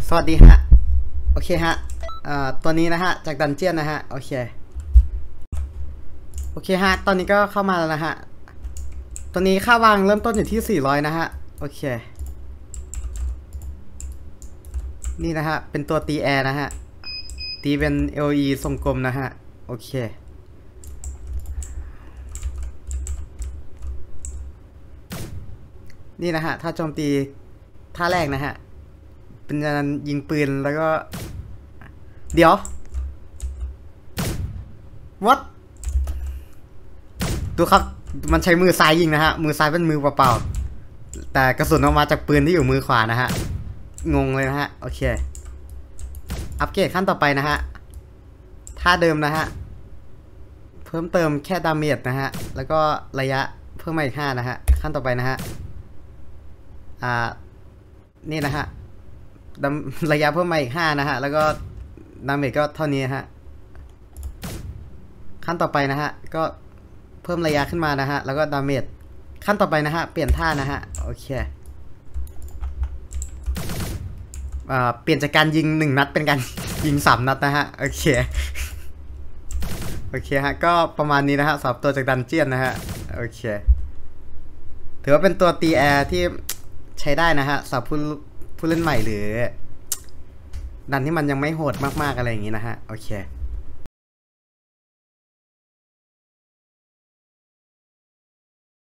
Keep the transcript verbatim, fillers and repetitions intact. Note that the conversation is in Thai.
สวัสดีฮะโอเคฮะอ่าตัวนี้นะฮะจากดันเจียนนะฮะโอเคโอเคฮะตอนนี้ก็เข้ามาแล้วนะฮะตัวนี้ค่าวางเริ่มต้นอยู่ที่สี่ร้อยนะฮะโอเคนี่นะฮะเป็นตัวตีแอร์นะฮะตีเป็น แอล อี ทรงกลมนะฮะโอเคนี่นะฮะถ้าโจมตีท่าแรกนะฮะเป็นการยิงปืนแล้วก็เดี๋ยว what ดูครับมันใช้มือซ้ายยิงนะฮะมือซ้ายเป็นมือเปล่าๆแต่กระสุนออกมาจากปืนที่อยู่มือขวานะฮะงงเลยนะฮะโอเคอัปเกรดขั้นต่อไปนะฮะท่าเดิมนะฮะเพิ่มเติมแค่ดาเมจนะฮะแล้วก็ระยะเพิ่มมาอีกห้านะฮะขั้นต่อไปนะฮะอ่านี่นะฮะระยะเพิ่มมาอีกห้านะฮะแล้วก็ดาเมจก็เท่านี้ฮะขั้นต่อไปนะฮะก็เพิ่มระยะขึ้นมานะฮะแล้วก็ดาเมจขั้นต่อไปนะฮะเปลี่ยนท่านะฮะโอเคอ่าเปลี่ยนจากการยิงหนึ่งนัดเป็นการยิงสามนัดนะฮะโอเคโอเคฮะก็ประมาณนี้นะฮะสำหรับตัวจากดันเจียนนะฮะโอเคถือว่าเป็นตัวตีแอร์ที่ใช้ได้นะฮะสำหรับผู้ผู้เล่นใหม่หรือดันที่มันยังไม่โหดมากๆอะไรอย่างนี้นะฮะโอเค